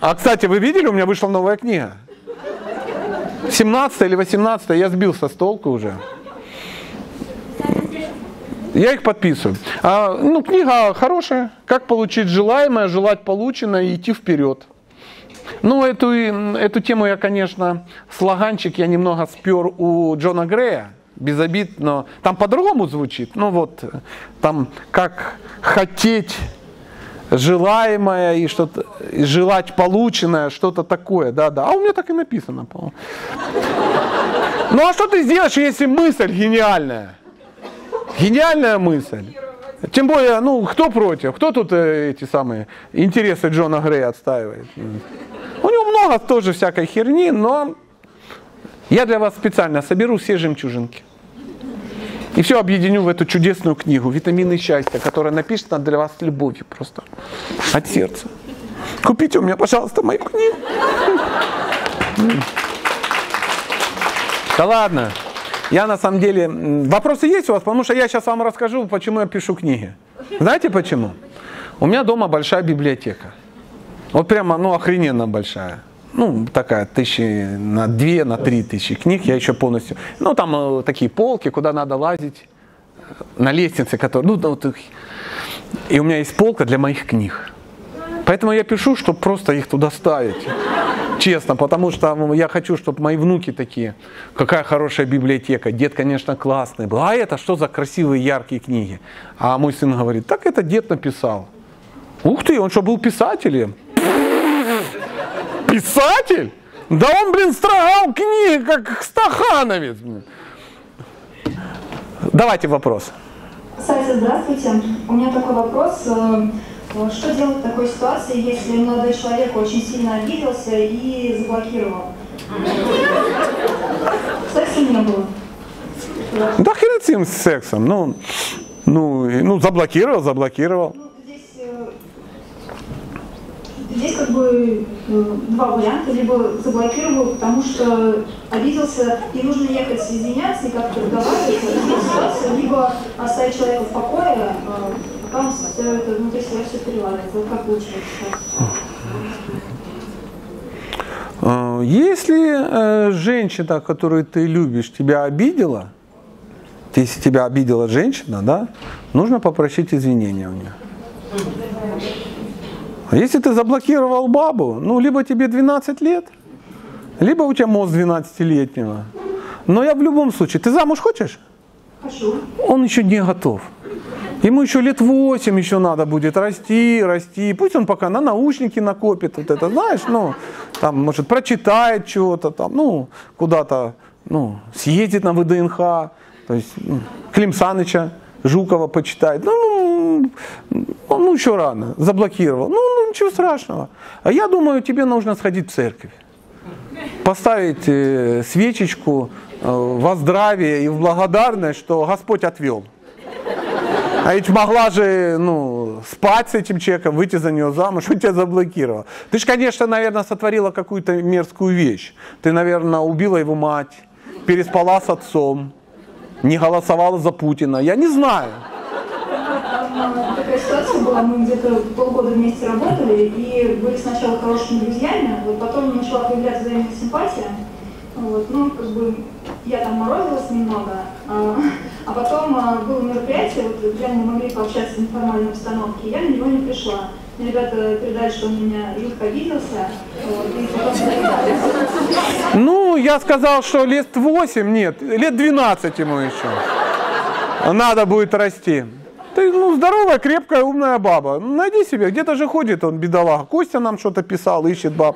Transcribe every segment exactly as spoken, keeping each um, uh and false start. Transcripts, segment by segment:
А, кстати, вы видели, у меня вышла новая книга. семнадцатая или восемнадцатая, я сбился с толку уже. Я их подписываю. А, ну, книга хорошая. Как получить желаемое, желать полученное и идти вперед. Ну, эту, эту тему я, конечно, слоганчик я немного спер у Джона Грея. Без обид, но там по-другому звучит. Ну вот, там как хотеть желаемое и что-то, и желать полученное, что-то такое. Да-да. А у меня так и написано, по-моему. Ну а что ты сделаешь, если мысль гениальная? Гениальная мысль. Тем более, ну, кто против? Кто тут э, эти самые интересы Джона Грея отстаивает? У него много тоже всякой херни, но я для вас специально соберу все жемчужинки. И все объединю в эту чудесную книгу «Витамины счастья», которая написана для вас с любовью просто. От сердца. Купите у меня, пожалуйста, мою книгу. Да ладно. Я на самом деле... Вопросы есть у вас? Потому что я сейчас вам расскажу, почему я пишу книги. Знаете почему? У меня дома большая библиотека. Вот прямо, ну, охрененно большая. Ну, такая, тысячи на две, на три тысячи книг. Я еще полностью... Ну, там э, такие полки, куда надо лазить. На лестнице, которые... Ну, вот их... И у меня есть полка для моих книг. Поэтому я пишу, чтобы просто их туда ставить. Честно, потому что я хочу, чтобы мои внуки такие, какая хорошая библиотека, дед, конечно, классный был, а это что за красивые, яркие книги? А мой сын говорит, так это дед написал. Ух ты, он что, был писателем? Писатель? Да он, блин, строгал книги, как стахановец. Давайте вопрос. Саша, здравствуйте. У меня такой вопрос. Что делать в такой ситуации, если молодой человек очень сильно обиделся и заблокировал? Секса не было. Да хрен с ним с сексом. Ну, ну, ну заблокировал, заблокировал. Ну, здесь, здесь как бы два варианта. Либо заблокировал, потому что обиделся и нужно ехать извиняться и как-то разговаривать в этой ситуации, либо оставить человека в покое, пока он все это внутри себя все переладит. Вот как лучше сейчас? Если э, женщина, которую ты любишь, тебя обидела, если тебя обидела женщина, да, нужно попросить извинения у нее. А если ты заблокировал бабу, ну, либо тебе двенадцать лет, либо у тебя мозг двенадцатилетнего. Но я в любом случае, ты замуж хочешь? Хочу. Он еще не готов. Ему еще лет восемь еще надо будет расти, расти. Пусть он пока на наушники накопит, вот это, знаешь, ну, там, может, прочитает чего-то там, ну, куда-то, ну, съездит на вэ дэ эн ха, то есть, ну, Клим Саныча, Жукова почитает. Ну, ну, еще рано, заблокировал. Ну, ну, ничего страшного. А я думаю, тебе нужно сходить в церковь. Поставить э, свечечку э, во здравие и в благодарность, что Господь отвел. А ведь могла же, ну, спать с этим человеком, выйти за него замуж, он тебя заблокировал. Ты же, конечно, наверное, сотворила какую-то мерзкую вещь. Ты, наверное, убила его мать, переспала с отцом, не голосовала за Путина. Я не знаю. Такая ситуация была, мы где-то полгода вместе работали и были сначала хорошими друзьями, вот потом начала появляться взаимная симпатия. Вот, ну, как бы, я там морозилась немного, а, а потом а, было мероприятие, вот, где мы могли пообщаться в неформальной обстановке, и я на него не пришла. Мне ребята передали, что он меня жутко обиделся. Вот, и потом... Ну, я сказал, что лет восемь, нет, лет двенадцать ему еще. Надо будет расти. Ты, ну, здоровая, крепкая, умная баба. Ну, найди себе, где-то же ходит он, бедолага. Костя нам что-то писал, ищет баб.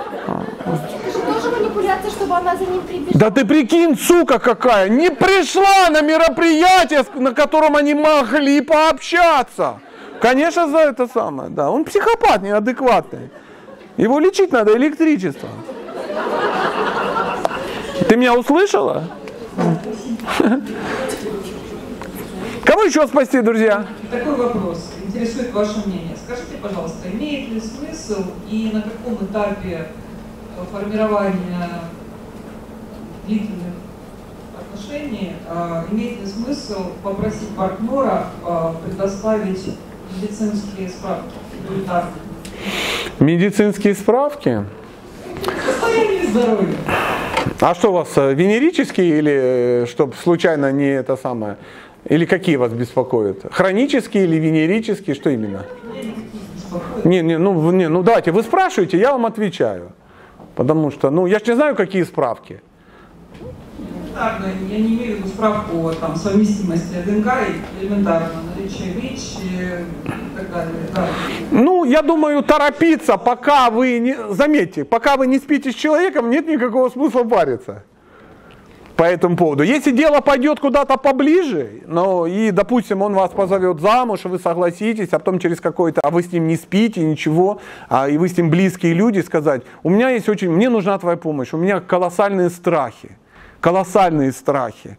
Чтобы она за ним прибежала. Да ты прикинь, сука какая, не пришла на мероприятие, на котором они могли пообщаться. Конечно, за это самое, да. Он психопат неадекватный. Его лечить надо электричеством. Ты меня услышала? Кого еще спасти, друзья? Такой вопрос. Интересует ваше мнение. Скажите, пожалуйста, имеет ли смысл и на каком этапе формирования длительных отношений э, имеет ли смысл попросить партнера э, предоставить медицинские справки? Медицинские справки? Состояние здоровья. А что у вас, венерические или чтобы случайно не это самое? Или какие вас беспокоят? Хронические или венерические? Что именно? Не, не, ну, не, ну давайте, вы спрашиваете, я вам отвечаю. Потому что, ну, я ж не знаю, какие справки. Элементарно, я не имею в виду справку о там, совместимости ДНК и элементарно наличие ВИЧ и так далее. Да. Ну, я думаю, торопиться, пока вы не, заметьте, пока вы не спите с человеком, нет никакого смысла париться по этому поводу. Если дело пойдет куда-то поближе, ну, и, допустим, он вас позовет замуж, вы согласитесь, а потом через какой-то, а вы с ним не спите, ничего, а, и вы с ним близкие люди, сказать, у меня есть очень, мне нужна твоя помощь, у меня колоссальные страхи. Колоссальные страхи.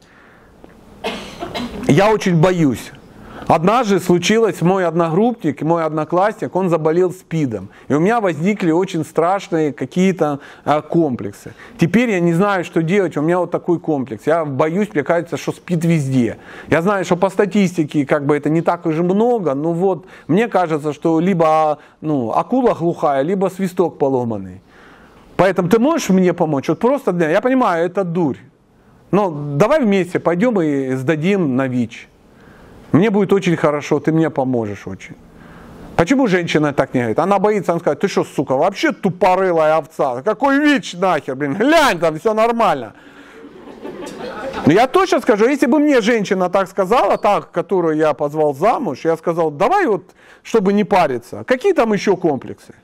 Я очень боюсь. Однажды случилось, мой одногруппник, мой одноклассник, он заболел СПИДом. И у меня возникли очень страшные какие-то а, комплексы. Теперь я не знаю, что делать, у меня вот такой комплекс. Я боюсь, мне кажется, что СПИД везде. Я знаю, что по статистике как бы это не так уж и много, но вот мне кажется, что либо ну, акула глухая, либо свисток поломанный. Поэтому ты можешь мне помочь? Вот просто, я понимаю, это дурь. Но давай вместе пойдем и сдадим на ВИЧ. Мне будет очень хорошо, ты мне поможешь очень. Почему женщина так не говорит? Она боится, она скажет, ты что, сука, вообще тупорылая овца? Какой ВИЧ нахер, блин, глянь, там все нормально. Но я точно скажу, если бы мне женщина так сказала, так, которую я позвал замуж, я сказал, давай вот, чтобы не париться, какие там еще комплексы?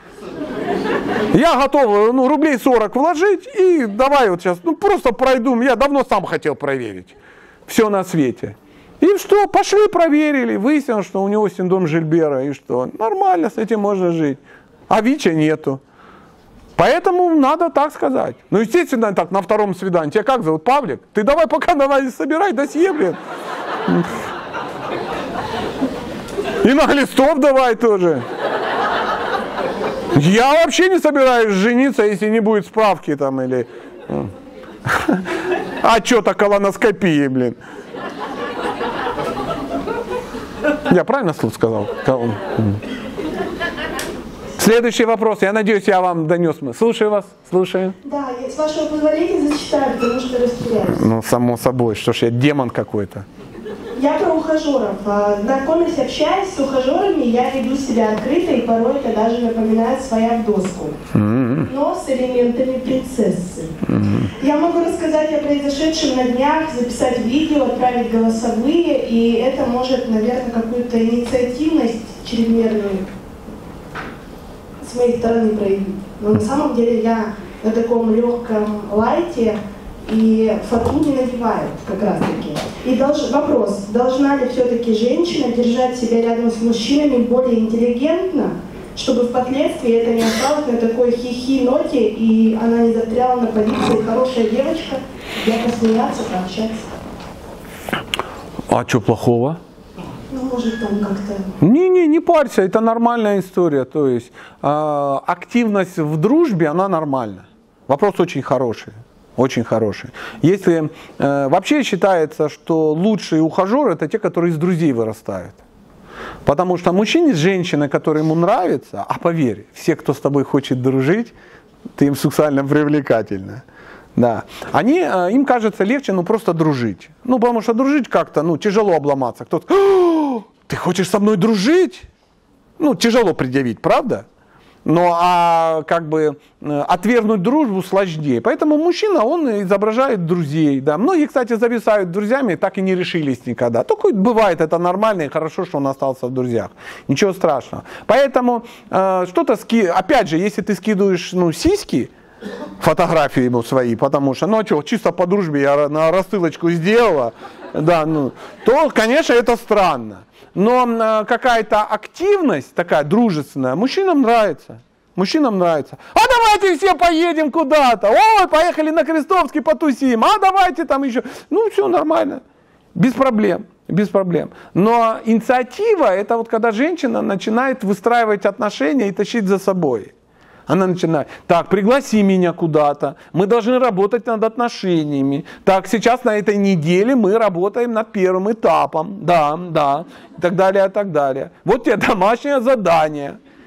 Я готов ну, рублей сорок вложить и давай вот сейчас, ну просто пройду, я давно сам хотел проверить все на свете. И что, пошли проверили, выяснилось, что у него синдром Жильбера, и что, нормально, с этим можно жить, а ВИЧа нету. Поэтому надо так сказать. Ну, естественно, так, на втором свидании, тебя как зовут, Павлик? Ты давай пока давай собирай досье, блин. И на Глистов давай тоже. Я вообще не собираюсь жениться, если не будет справки там или... Отчета колоноскопии, блин. Я правильно слово сказал? Следующий вопрос. Я надеюсь, я вам донес. Слушаю вас. Слушаю. Да, я с вашего позволения зачитаю, потому что растеряюсь. Ну, само собой. Что ж, я демон какой-то. Я про ухажеров. Знакомясь, общаясь с ухажерами, я веду себя открыто, и порой это даже напоминает своя доску. Mm-hmm. Но с элементами принцессы. Mm-hmm. Я могу рассказать о произошедшем на днях, записать видео, отправить голосовые, и это может, наверное, какую-то инициативность чрезмерную с моей стороны проявить. Но на самом деле я на таком легком лайте, и фату не надевают как раз таки. И долж, вопрос, должна ли все-таки женщина держать себя рядом с мужчинами более интеллигентно, чтобы впоследствии это не осталось на такой хихи ноте, и она не застряла на позиции хорошая девочка, я посмеяться, пообщаться. А что плохого? Ну, может, там как-то... Не-не, не парься, это нормальная история. То есть э, активность в дружбе, она нормальна. Вопрос очень хороший. Очень хороший. Если э, вообще считается, что лучшие ухажеры это те, которые из друзей вырастают. Потому что мужчине с женщиной, которая ему нравится, а поверь, все, кто с тобой хочет дружить, ты им сексуально привлекательна. Да. Они, э, им кажется легче, ну просто дружить. Ну потому что дружить как-то, ну тяжело обломаться. Кто-то, ты хочешь со мной дружить? Ну тяжело предъявить, правда? Но а, как бы отвергнуть дружбу сложнее. Поэтому мужчина, он изображает друзей. Да. Многие, кстати, зависают друзьями, так и не решились никогда. Только бывает это нормально и хорошо, что он остался в друзьях. Ничего страшного. Поэтому э, что-то, ски... опять же, если ты скидываешь ну, сиськи, фотографии ему свои, потому что, ну а что, чисто по дружбе я на рассылочку сделала, да, ну, то, конечно, это странно. Но э, какая-то активность такая дружественная мужчинам нравится. Мужчинам нравится. А давайте все поедем куда-то. Ой, поехали на Крестовский потусим. А давайте там еще. Ну, все нормально. Без проблем. Без проблем. Но инициатива, это вот когда женщина начинает выстраивать отношения и тащить за собой. Она начинает, так, пригласи меня куда-то, мы должны работать над отношениями. Так, сейчас на этой неделе мы работаем над первым этапом, да, да, и так далее, и так далее. Вот тебе домашнее задание.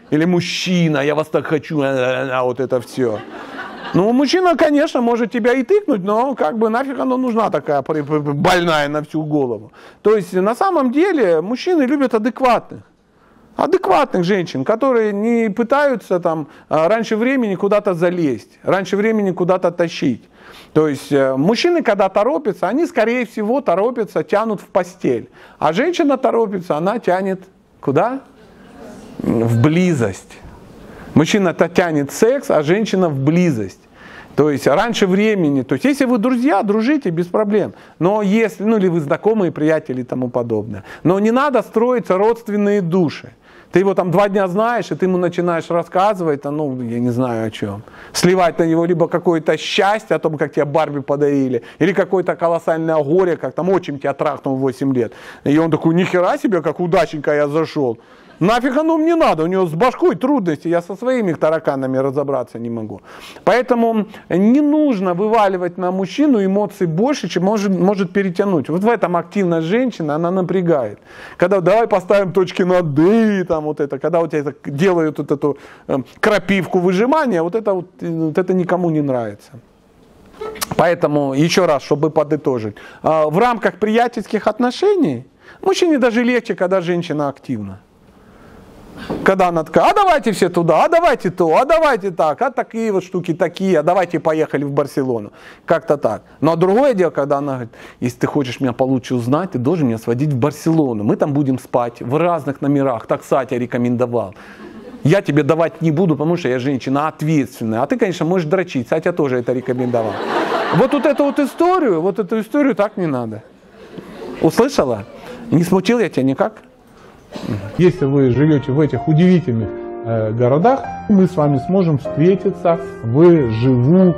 Или мужчина, я вас так хочу, а вот это все. Ну, мужчина, конечно, может тебя и тыкнуть, но как бы нафиг оно нужна такая больная на всю голову. То есть на самом деле мужчины любят адекватных. Адекватных женщин, которые не пытаются там раньше времени куда-то залезть, раньше времени куда-то тащить. То есть мужчины, когда торопятся, они, скорее всего, торопятся, тянут в постель. А женщина торопится, она тянет куда? В близость. Мужчина-то тянет секс, а женщина в близость. То есть раньше времени. То есть если вы друзья, дружите без проблем. Но если, ну или вы знакомые, приятели и тому подобное. Но не надо строиться родственные души. Ты его там два дня знаешь, и ты ему начинаешь рассказывать, а, ну, я не знаю о чем. Сливать на него либо какое-то счастье о том, как тебе Барби подарили, или какое-то колоссальное горе, как там отчим тебя трахнул в восемь лет. И он такой, нихера себе, как удачненько я зашел. Нафиг оно мне надо, у него с башкой трудности, я со своими тараканами разобраться не могу. Поэтому не нужно вываливать на мужчину эмоций больше, чем может, может перетянуть. Вот в этом активность женщины, она напрягает. Когда давай поставим точки над «и», там вот это, когда вот это делают вот эту э, крапивку выжимания, вот это, вот, вот это никому не нравится. Поэтому, еще раз, чтобы подытожить, э, в рамках приятельских отношений мужчине даже легче, когда женщина активна. Когда она такая, а давайте все туда, а давайте то, а давайте так, а такие вот штуки такие, а давайте поехали в Барселону. Как-то так. Но другое дело, когда она говорит, если ты хочешь меня получше узнать, ты должен меня сводить в Барселону. Мы там будем спать в разных номерах, так Сатя рекомендовал. Я тебе давать не буду, потому что я женщина ответственная. А ты, конечно, можешь дрочить, Сатя тоже это рекомендовал. Вот, вот эту вот историю, вот эту историю так не надо. Услышала? Не смутил я тебя никак? Если вы живете в этих удивительных э, городах, мы с вами сможем встретиться вживую.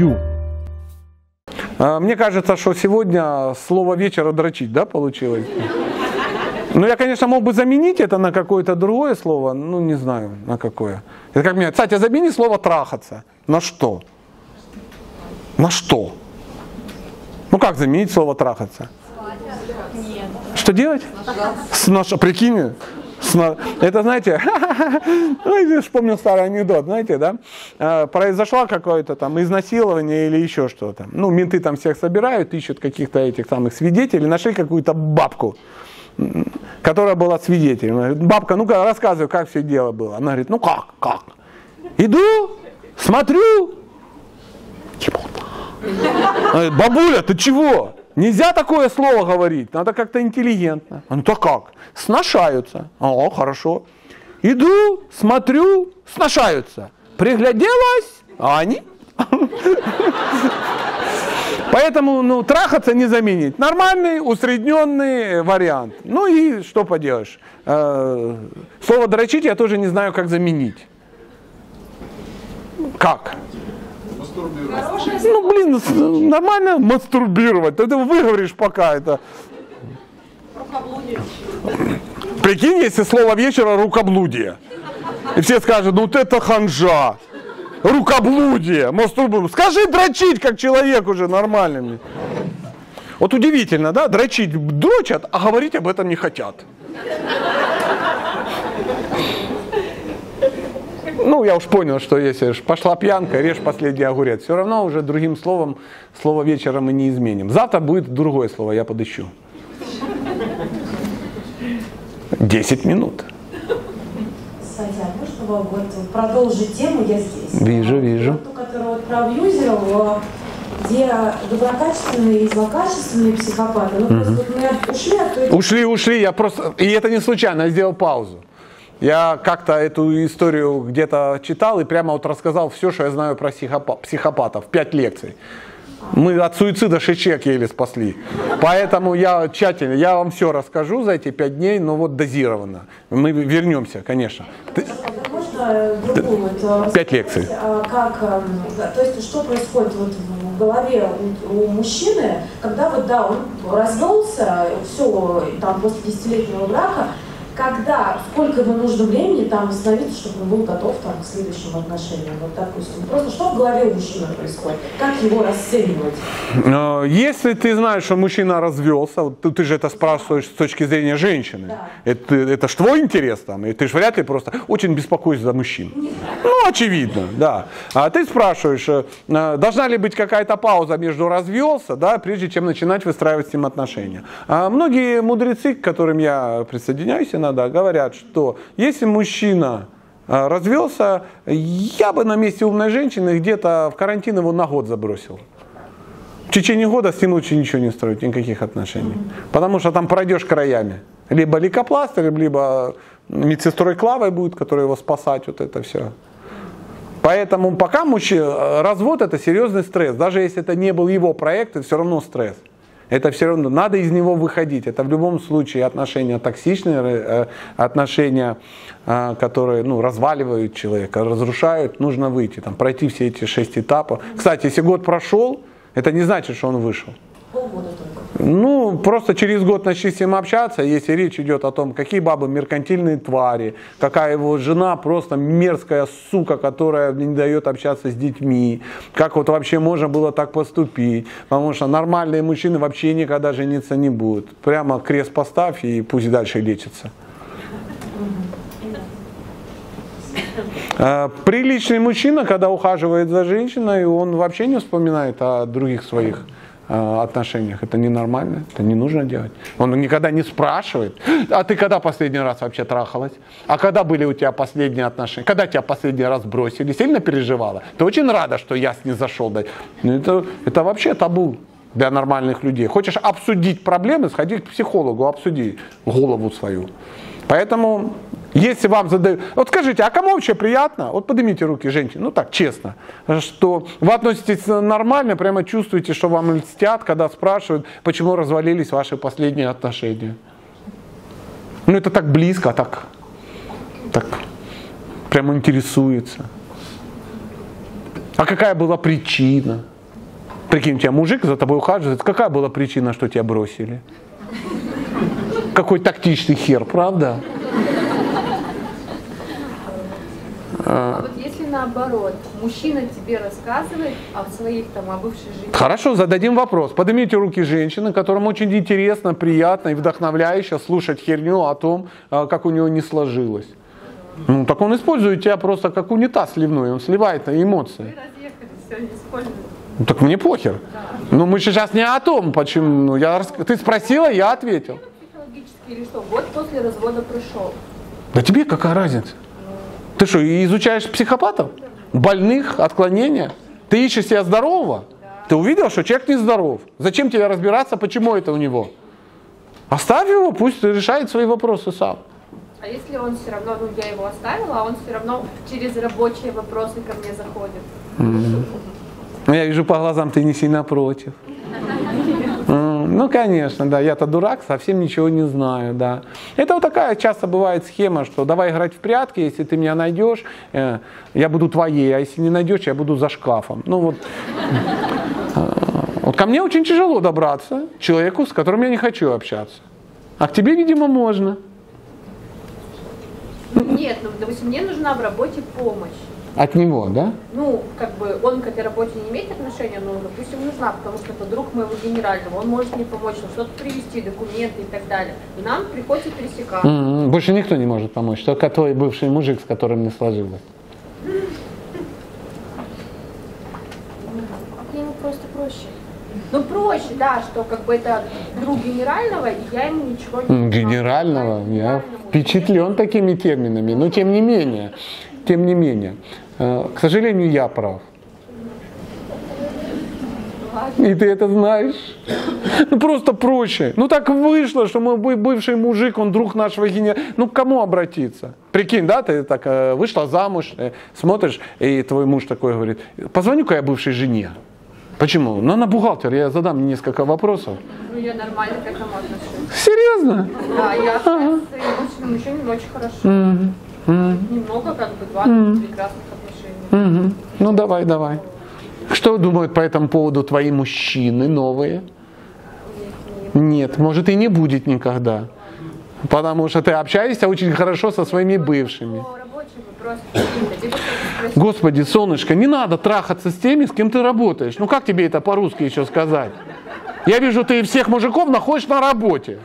Мне кажется, что сегодня слово вечера дрочить, да, получилось? Ну, я, конечно, мог бы заменить это на какое-то другое слово, ну, не знаю, на какое. Это как мне, кстати, замени слово трахаться. На что? На что? Ну, как заменить слово трахаться? Что делать? Снаш... Прикинь, сна... это, знаете, я вспомнил старый анекдот, знаете, да? Произошло какое-то там изнасилование или еще что-то. Ну, менты там всех собирают, ищут каких-то этих самых свидетелей, нашли какую-то бабку, которая была свидетелем. Говорит, бабка, ну-ка, рассказывай, как все дело было. Она говорит, ну как, как? Иду, смотрю, говорит, бабуля, ты чего? Нельзя такое слово говорить, надо как-то интеллигентно. Ну то как? Сношаются. О, хорошо. Иду, смотрю, сношаются. Пригляделась, а они? Поэтому, ну, трахаться не заменить. Нормальный, усредненный вариант. Ну и что поделаешь. Слово дрочить я тоже не знаю, как заменить. Как? Ну, блин, нормально мастурбировать. Ты выговоришь пока это. Рукоблудие. Прикинь, если слово вечера рукоблудие. И все скажут, ну вот это ханжа. Рукоблудие, мастурбировать. Скажи дрочить, как человек уже нормальный. Вот удивительно, да? Дрочить дрочат, а говорить об этом не хотят. Ну, я уж понял, что если пошла пьянка, режь последний огурец. Все равно уже другим словом, слово вечера мы не изменим. Завтра будет другое слово, я подыщу. Десять минут. Сатя, можно вот продолжить тему, я здесь? Вижу, вижу. Ту, которую вот про абьюзеров, где доброкачественные и злокачественные психопаты. Ну, просто вот мы ушли от той... Ушли, ушли, я просто... И это не случайно, я сделал паузу. Я как-то эту историю где-то читал и прямо вот рассказал все, что я знаю про психопатов. Пять лекций. Мы от суицида шесть человек еле спасли. Поэтому я тщательно, я вам все расскажу за эти пять дней, но вот дозированно. Мы вернемся, конечно. Можно другую вот, Пять лекций. Как, то есть, что происходит вот в голове у, у мужчины, когда вот, да, он развелся, все, там, после десятилетнего брака, когда, сколько ему нужно времени там восстановиться, чтобы он был готов там, к следующим отношениям? Вот, допустим, просто что в голове у мужчины происходит? Как его расценивать? Если ты знаешь, что мужчина развелся, вот ты, ты же это спрашиваешь с точки зрения женщины, да. это, это ж твой интерес там, и ты же вряд ли просто очень беспокоишься за мужчин. Ну, очевидно, да. А ты спрашиваешь, должна ли быть какая-то пауза между развелся, да, прежде чем начинать выстраивать с ним отношения. А многие мудрецы, к которым я присоединяюсь иногда, говорят, что если мужчина развелся, я бы на месте умной женщины где-то в карантин его на год забросил. В течение года с ним лучше ничего не строить, никаких отношений. Потому что там пройдешь краями. Либо лейкопластырем, либо медсестрой Клавой будет, которая его спасать, вот это все. Поэтому пока мужчина, развод это серьезный стресс. Даже если это не был его проект, это все равно стресс. Это все равно, надо из него выходить. Это в любом случае отношения токсичные, отношения, которые ну, разваливают человека, разрушают. Нужно выйти, там, пройти все эти шесть этапов. Кстати, если год прошел, это не значит, что он вышел. Полгода только. Ну, просто через год начни с ним общаться, если речь идет о том, какие бабы меркантильные твари, какая его жена просто мерзкая сука, которая не дает общаться с детьми, как вот вообще можно было так поступить, потому что нормальные мужчины вообще никогда жениться не будут. Прямо крест поставь и пусть дальше лечится. Приличный мужчина, когда ухаживает за женщиной, он вообще не вспоминает о других своих отношениях. Это ненормально, это не нужно делать. Он никогда не спрашивает, а ты когда последний раз вообще трахалась? А когда были у тебя последние отношения? Когда тебя последний раз бросили? Сильно переживала? Ты очень рада, что я с ней зашел? Это, это вообще табу для нормальных людей. Хочешь обсудить проблемы, сходи к психологу, обсуди голову свою. Поэтому, если вам задают... Вот скажите, а кому вообще приятно? Вот поднимите руки, женщины, ну так, честно, что вы относитесь нормально, прямо чувствуете, что вам льстят, когда спрашивают, почему развалились ваши последние отношения. Ну это так близко, так, так прямо интересуется. А какая была причина? Прикинь, у тебя мужик за тобой ухаживает, какая была причина, что тебя бросили? Какой тактичный хер, правда? А вот если наоборот, мужчина тебе рассказывает о своих там, о бывшей жизни. Хорошо, зададим вопрос. Поднимите руки женщины, которым очень интересно, приятно и вдохновляюще слушать херню о том, как у него не сложилось. Ну, так он использует тебя просто как унитаз сливной, он сливает эмоции. Вы разъехались, все, не используют. Ну, так мне похер. Да. Но мы сейчас не о том, почему. Я... Ты спросила, я ответил. Или что, год после развода пришел. Да тебе какая разница? Ты что, изучаешь психопатов? Больных, отклонения? Ты ищешь себя здорового? Да. Ты увидел, что человек нездоров. Зачем тебе разбираться, почему это у него? Оставь его, пусть решает свои вопросы сам. А если он все равно, ну я его оставила, а он все равно через рабочие вопросы ко мне заходит? Mm-hmm. Я вижу по глазам, ты не сильно против. Ну, конечно, да, я-то дурак, совсем ничего не знаю, да. Это вот такая часто бывает схема, что давай играть в прятки, если ты меня найдешь, э, я буду твоей, а если не найдешь, я буду за шкафом. Ну вот, э, вот ко мне очень тяжело добраться, человеку, с которым я не хочу общаться. А к тебе, видимо, можно. Нет, ну, допустим, мне нужна в работе помощь. От него, да? Ну, как бы он к этой работе не имеет отношения, но, допустим, нужна, потому что это друг моего генерального, он может мне помочь, что-то привезти, документы и так далее. И нам приходится пересекаться. Mm-hmm. Больше никто не может помочь, только твой бывший мужик, с которым не сложилось. Ему просто проще. Ну, проще, да, что как бы это друг генерального, и я ему ничего не знаю. Генерального? Я впечатлен такими терминами, но тем не менее. Тем не менее, к сожалению, я прав. И ты это знаешь. Ну просто проще. Ну так вышло, что мой бывший мужик, он друг нашего генерала. Ну к кому обратиться? Прикинь, да, ты так вышла замуж, смотришь, и твой муж такой говорит, позвоню-ка я бывшей жене. Почему? Ну она бухгалтер, я задам несколько вопросов. Ну я нормально к этому отношусь. Серьезно? Да, я общаюсь с своим мужчиной очень хорошо. Mm-hmm. Mm-hmm. Немного, как бы, два mm-hmm. прекрасных отношений. Mm-hmm. Ну давай, давай. Что думают по этому поводу твои мужчины новые? Нет, нет. Нет, может и не будет никогда. Потому что ты общаешься очень хорошо со своими бывшими. Господи, солнышко, не надо трахаться с теми, с кем ты работаешь. Ну как тебе это по-русски еще сказать? Я вижу, ты всех мужиков находишь на работе.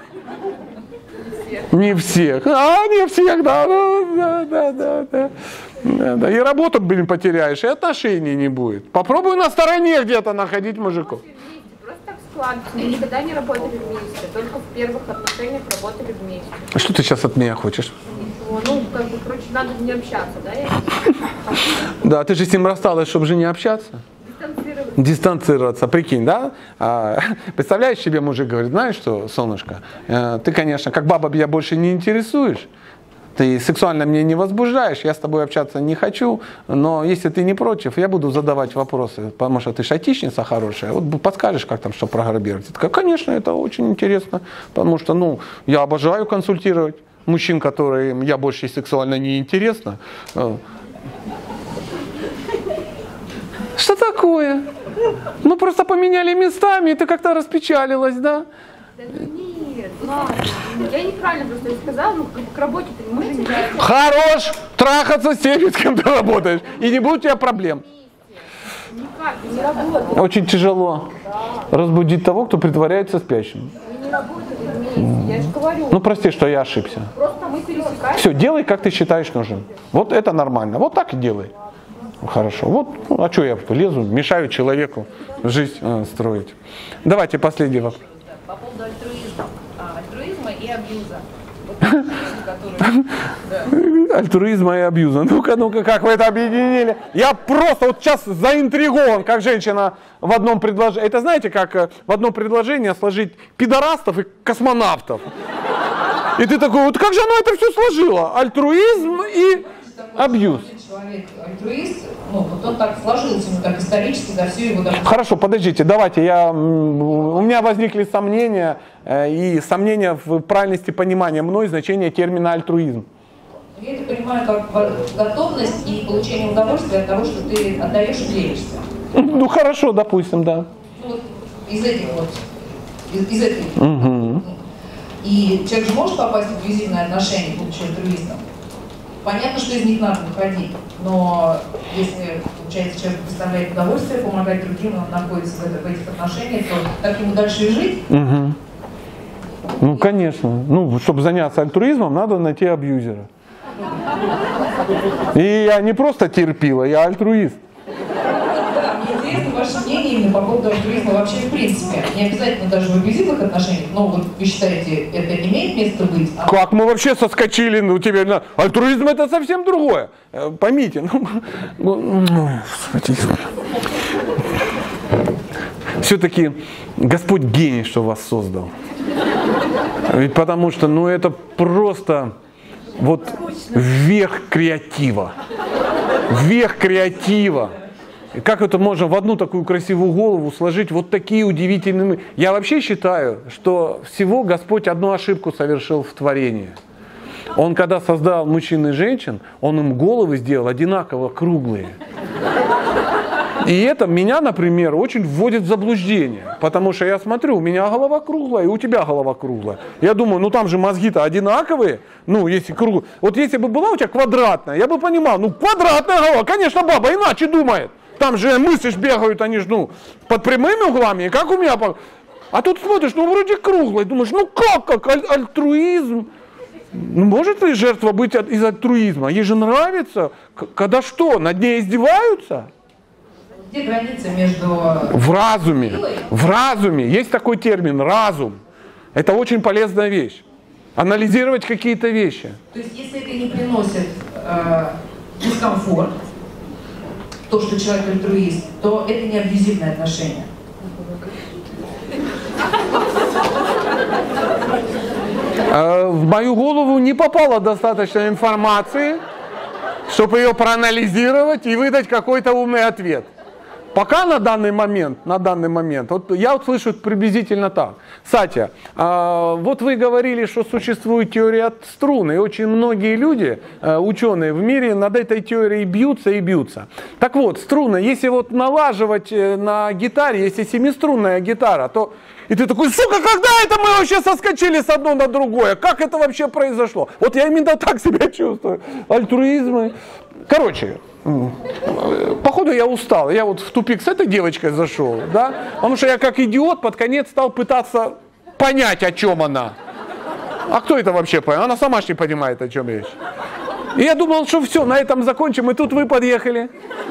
Не всех. А, не всех, да, да, да, да, да. Да, да. И работу, блин, потеряешь, и отношений не будет. Попробуй на стороне где-то находить мужиков. Просто так складывается. Мы никогда не работали вместе, только в первых отношениях работали вместе. А что ты сейчас от меня хочешь? Ничего. Ну, как бы, короче, надо не общаться, да? Я... Да, ты же с ним рассталась, чтобы же не общаться. Дистанцироваться. Дистанцироваться, прикинь, да? А, представляешь себе, мужик говорит, знаешь что, солнышко, э, ты, конечно, как баба меня больше не интересуешь, ты сексуально меня не возбуждаешь, я с тобой общаться не хочу, но если ты не против, я буду задавать вопросы, потому что ты шайтичница хорошая, вот подскажешь, как там что программировать. Я такая, конечно, это очень интересно, потому что, ну, я обожаю консультировать мужчин, которым я больше сексуально не интересна. Что такое? Мы просто поменяли местами, и ты как-то распечалилась, да? Да ну нет, ладно. Я неправильно просто сказала, ну к работе ты мы же не вместе. Хорош трахаться с теми, с кем ты работаешь, и не будет у тебя проблем. Никак, не работает. Очень тяжело Да. разбудить того, кто притворяется спящим. Мы не работали вместе, я же говорю. Ну прости, что я ошибся. Просто мы пересекаемся. Все, делай, как ты считаешь нужным. Вот это нормально, вот так и делай. Хорошо. Вот, ну, а что я лезу, мешаю человеку жизнь э, строить. Давайте последний вопрос. По поводу альтруизма, а, альтруизма и абьюза. Вот, которые, да. Альтруизма и абьюза. Ну-ка, ну-ка, как вы это объединили? Я просто вот сейчас заинтригован, как женщина в одном предложении. Это знаете, как э, в одном предложении сложить пидорастов и космонавтов. И ты такой, вот как же оно это все сложило? Альтруизм и абьюз. Человек альтруист, ну, вот он так сложился, ну, так исторически за всю его... Допустим. Хорошо, подождите, давайте, я, у меня возникли сомнения, э, и сомнения в правильности понимания мной значения термина альтруизм. Я это понимаю как готовность и получение удовольствия от того, что ты отдаешь и делишься. Ну хорошо, допустим, да. Ну, вот из этих вот, из, из этой. Угу. И человек же может попасть в абьюзивные отношения, будучи альтруистом. Понятно, что из них надо выходить, но если, получается, человек представляет удовольствие помогать другим, он находится в, это, в этих отношениях, то как ему дальше и жить? Угу. Ну, конечно. Ну, чтобы заняться альтруизмом, надо найти абьюзера. И я не просто терпила, я альтруист. Да, мне интересно ваше мнение именно по поводу альтруизма вообще в принципе. Не обязательно даже в абьюзивных отношениях, но вот вы считаете, это имеет место быть? А... Как мы вообще соскочили, ну теперь на... Альтруизм это совсем другое. Поймите, ну, ну, все-таки Господь гений, что вас создал. Ведь потому что, ну это просто вот верх креатива. Верх креатива. И как это можно в одну такую красивую голову сложить вот такие удивительные... Я вообще считаю, что всего Господь одну ошибку совершил в творении. Он когда создал мужчин и женщин, Он им головы сделал одинаково круглые. И это меня, например, очень вводит в заблуждение. Потому что я смотрю, у меня голова круглая, и у тебя голова круглая. Я думаю, ну там же мозги-то одинаковые. Ну, если круглая. Вот если бы была у тебя квадратная, я бы понимал, ну квадратная голова, конечно, баба иначе думает. Там же мысли ж бегают, они ж, ну, под прямыми углами, как у меня. А тут смотришь, ну, вроде круглый, думаешь, ну как, как, аль- альтруизм. Ну, может ли жертва быть от, из альтруизма? Ей же нравится, к- когда что, над ней издеваются? Где граница между... В разуме, в разуме, есть такой термин, разум. Это очень полезная вещь. Анализировать какие-то вещи. То есть, если это не приносит э, дискомфорт, то, что человек альтруист, то это не абьюзивное отношение. В мою голову не попало достаточно информации, чтобы ее проанализировать и выдать какой-то умный ответ. Пока на данный момент, на данный момент, вот я вот слышу приблизительно так. Сатья, а, вот вы говорили, что существует теория струн, и очень многие люди, ученые в мире, над этой теорией бьются и бьются. Так вот, струны, если вот налаживать на гитаре, если семиструнная гитара, то и ты такой, сука, когда это мы вообще соскочили с одного на другое? Как это вообще произошло? Вот я именно так себя чувствую. Альтруизм. Короче, походу я устал. Я вот в тупик с этой девочкой зашел, да? Потому что я как идиот под конец стал пытаться понять, о чем она. А кто это вообще понял? Она сама ж не понимает, о чем речь. И я думал, что все, на этом закончим, и тут вы подъехали.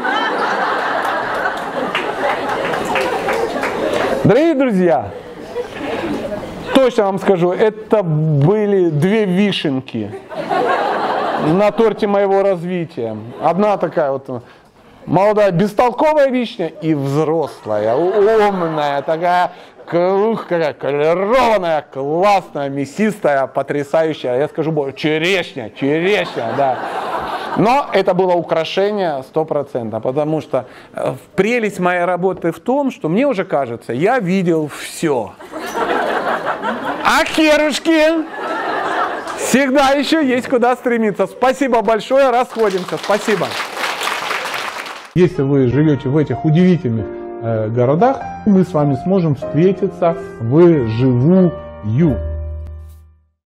Дорогие друзья, точно вам скажу, это были две вишенки на торте моего развития. Одна такая вот молодая бестолковая вишня и взрослая, умная, такая, ух, какая колерованная, классная, мясистая, потрясающая, я скажу больше, черешня, черешня, да. Но это было украшение сто процентов, потому что прелесть моей работы в том, что мне уже кажется, я видел все. А херушки, всегда еще есть куда стремиться. Спасибо большое, расходимся. Спасибо. Если вы живете в этих удивительных э, городах, мы с вами сможем встретиться в живую.